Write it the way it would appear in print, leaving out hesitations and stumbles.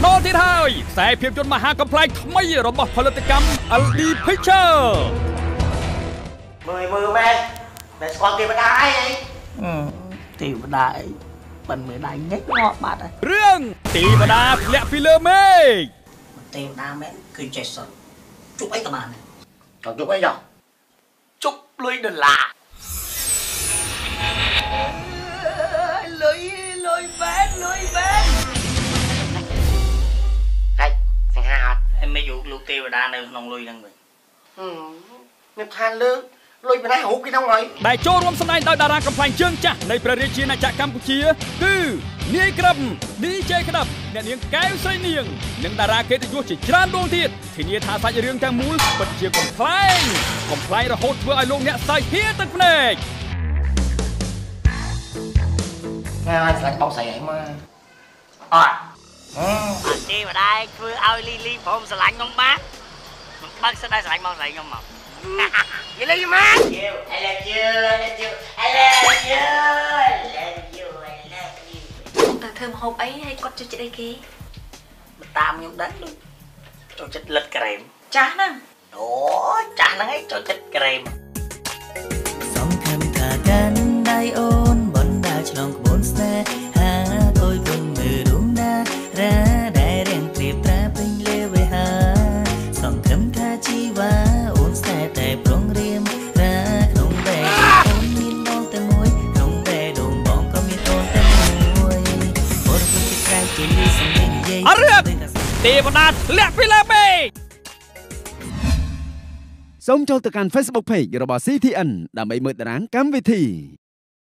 ថ្នូរទៀតហើយខ្សែភាពយន្តមហាកំប្លែងថ្មីរបស់ផលិតកម្ម LD Picture មើលមែនតែស្គាល់ទេវតាអីទេវតាអីមិនមានដៃញឹកងាប់បាត់ហើយរឿងទេវតាធ្លាក់ពីលើមេឃទេវតាមែនគឺចេះសុទ្ធជប់អីក៏បានចង់ជប់អីចុះជប់លុយដុល្លារលុយបែនកាច់សង្ហាអត់ឯមិនយកលោកទេវតានៅក្នុងលុយហ្នឹងវិញខ្ញុំថាលើលុយបណ្ណារូបគេហ្នឹងហើយដែលចូលរួមសម្ដែងដោយតារាកំ pl ែងជើងចាស់នៃព្រះរាជាណាចក្រកម្ពុជាគឺនាយក្រឹម DJ ក្តាប់អ្នកនាងកែវស្រីនាងនិងតារាកិត្តិយសជាច្រើនដួងទៀតធានាថាសាច់រឿងទាំងមូលពិតជាកំ pl ែងរហូតធ្វើឲ្យលោកអ្នកសើចហៀទឹកភ្នែកហើយស្លាច់បងស្រីអីមកអត់ទេវតាធ្វើឲ្យលីព្រមស្រឡាញ់ខ្ញុំបានមិនបើកសិនដែរស្រឡាញ់បងស្រីខ្ញុំមកយល់ទេម៉ា I love you តែធ្វើម្ហូបអីឲ្យគាត់ជួយចិត្តអីគេតាមខ្ញុំដឹងចូលចិត្តលិតក្រែមចាស់ហ្នឹងអូចាស់ហ្នឹងឯងចូលចិត្តក្រែមសំខាន់ថាកាន់ដៃអូនបណ្ដាឆ្លងក្បួនស្នេហាអើយគុំមើលរុំណារ៉ាដែលរៀងព្រៀបត្រាពេញលេវេហាសង្ឃឹមថាជីវ៉ាអូនស្នេហ៍តែប្រុងរៀមរ៉ាក្នុងតែអូនមានដងតែមួយក្នុងតែដងបងក៏មានអូនតែមួយអូនគឺជាក្រៃជាលីសំលេងនិយាយអរឹកទេវតាធ្លាក់ពីលើមេឃសូមចូលទៅកាន់ Facebook Page របស់ CTN ដើម្បីមើលតារាងកម្មវិធី